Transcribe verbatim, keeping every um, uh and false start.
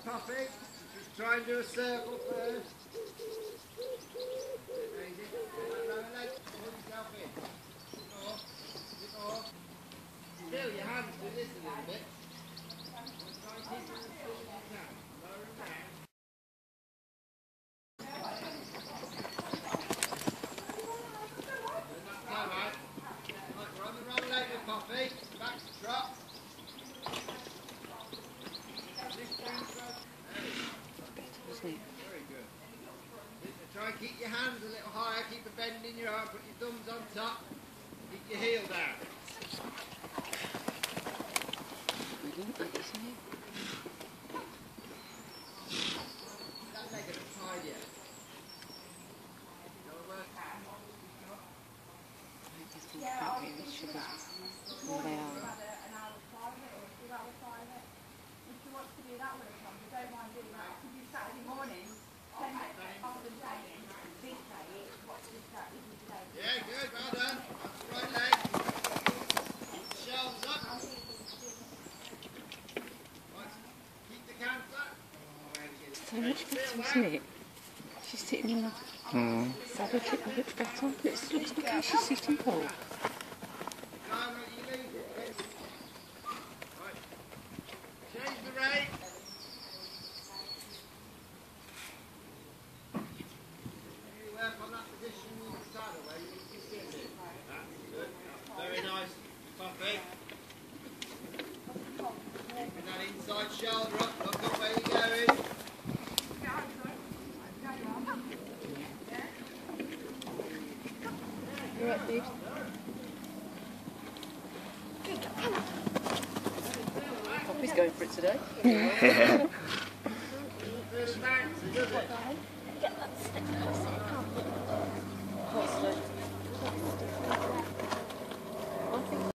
Puffy. Just try and do a circle first. Easy. Lower leg. Pull yourself in. Sit off. Sit off. Still, your hands do this a little bit. Try and keep it as still as you can. Lower them down. Alright. Right, we're on the wrong leg with Puffy. Back to trot. Very good. Try and keep your hands a little higher, keep a bend in your arm, put your thumbs on top, keep your heel down. That leg at the side yet. Yeah, good, well done. That's the right leg. Keep the shelves up. Right, keep the canter. So much better, isn't it? She's sitting in the mm. So look at her, look better. Look, look, look how she's sitting, Paul. No, no, you leave it. Right. Change the rate. You work on that position in the saddle where you need to sit in. That's good. Very nice, Puffy. Keeping that inside shoulder up. Look up where you're going. You right, dude? Puppy's going for it today. Yeah. Get that stick.